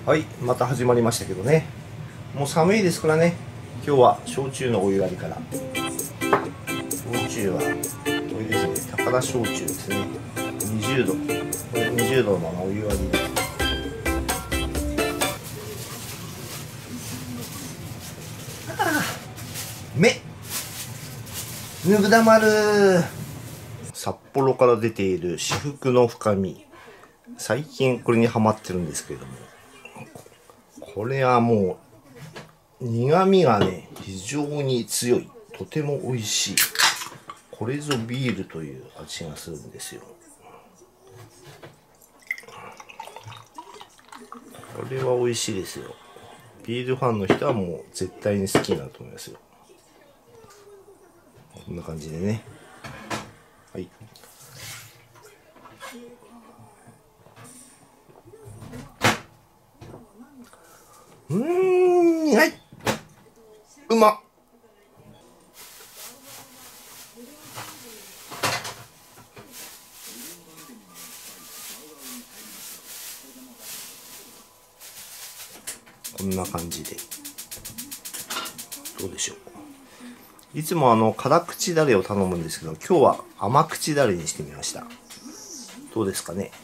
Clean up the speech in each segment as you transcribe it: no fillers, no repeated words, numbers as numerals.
はい、また始まりましたけどね。もう寒いですからね。今日は焼酎のお湯割りから。焼酎はこれですね、高田焼酎ですね。20度。これ20度のままお湯割りで。ぬぐだまる。札幌から出ている至福の深み。最近これにハマってるんですけれども、これはもう苦味がね非常に強い、とても美味しい。これぞビールという味がするんですよ。これは美味しいですよ。ビールファンの人はもう絶対に好きになると思いますよ。こんな感じでね。はい。苦い。うまっ。こんな感じでどうでしょう。いつも辛口だれを頼むんですけど、今日は甘口だれにしてみました。どうですかね。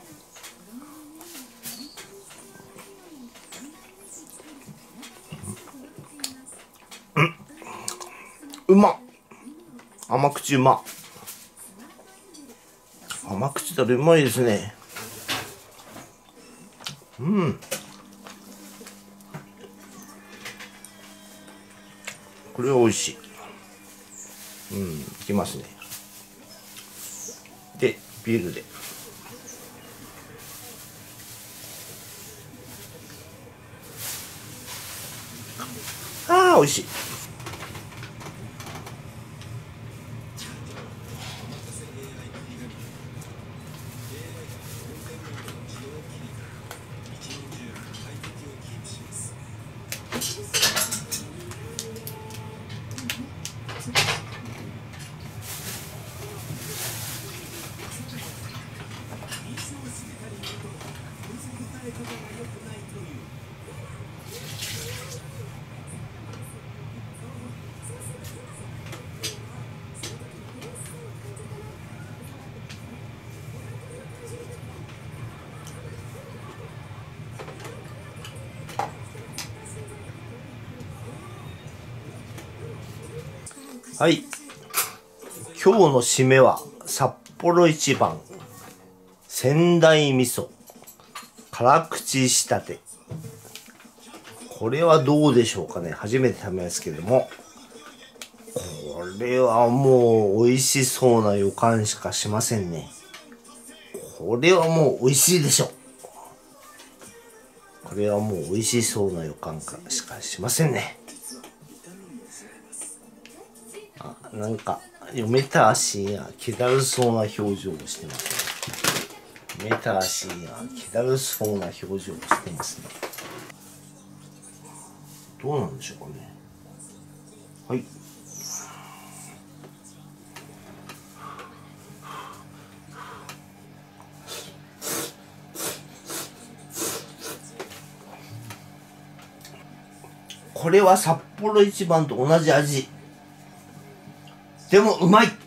うまっ。甘口うまっ。甘口だれうまいですね。これは美味しい。いきますね。で、ビールで。美味しい。はい。今日の締めは札幌一番仙台味噌辛口仕立て。これはどうでしょうかね。初めて食べますけれども、これはもう美味しそうな予感しかしませんね。これはもう美味しいでしょう。これはもう美味しそうな予感しかしませんね。なんか読た足が気だるそうな表情をしてますね。読た足が気だるそうな表情をしてますね。どうなんでしょうかね。はい。これは札幌一番と同じ味。でもうまい。